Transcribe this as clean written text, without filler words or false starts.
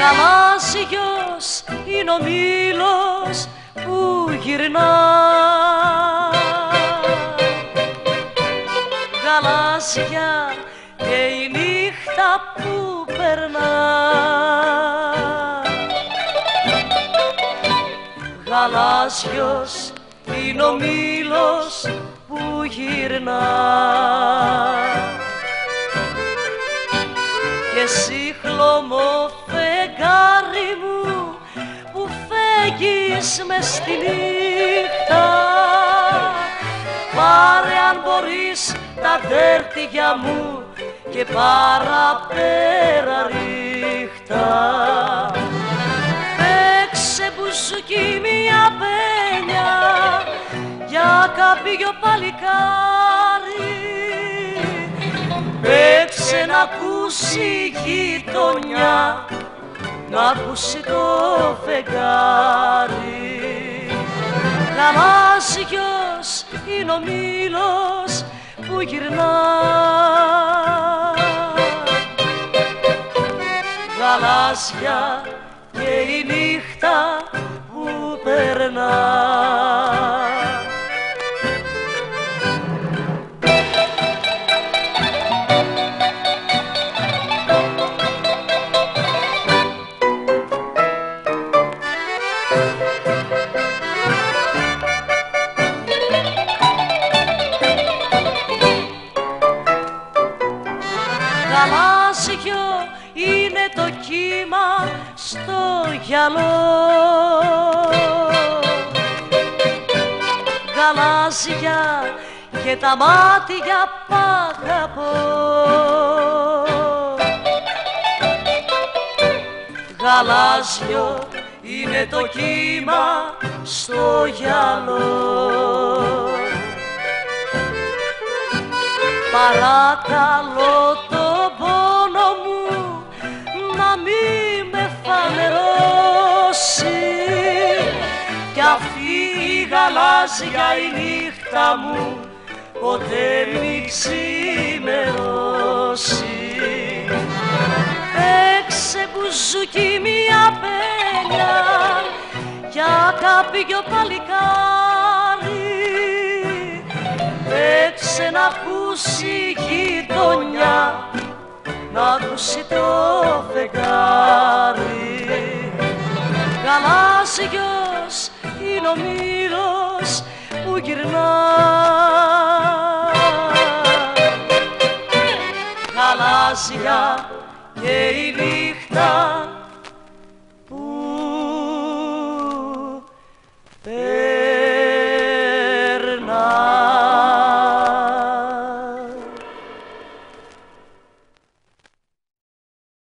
Γαλάζιος είναι ο μήλος που γυρνά, γαλάζια και η νύχτα που περνά. Γαλάζιος είναι ο μήλος που γυρνά και εσύ χλωμό φεγγάρι μου που φέγγεις μες στη νύχτα, πάρε αν μπορείς τα τέρτιγια μου και παραπέρα ρίχτα. Παίξε μπουζούκι μια πένια για κάποιο παλικάρι, παίξε να ακούσει η γειτονιά, να ακούσει το φεγγάρι. Γαλάζιος είναι ο μήλος που γυρνά, γαλάζια και η νύχτα που περνά. Γαλάζιο είναι το κύμα στο γυαλό, γαλάζια και τα μάτια π' αγαπώ. Γαλάζιο είναι το κύμα στο γυαλό, παρακαλώ το πόνο μου να μη με φανερώσει, κι αυτή η γαλάζια η νύχτα μου ποτέ μη ξημερώσει. Παίξε μπουζούκι μια πένια για κάποιο παλικάρι, παίξε να ακούσει η γειτονιά, να ακούσει το φεγγάρι. Γαλάζιος είναι ο μήλος που γυρνά, γαλάζια και η νύχτα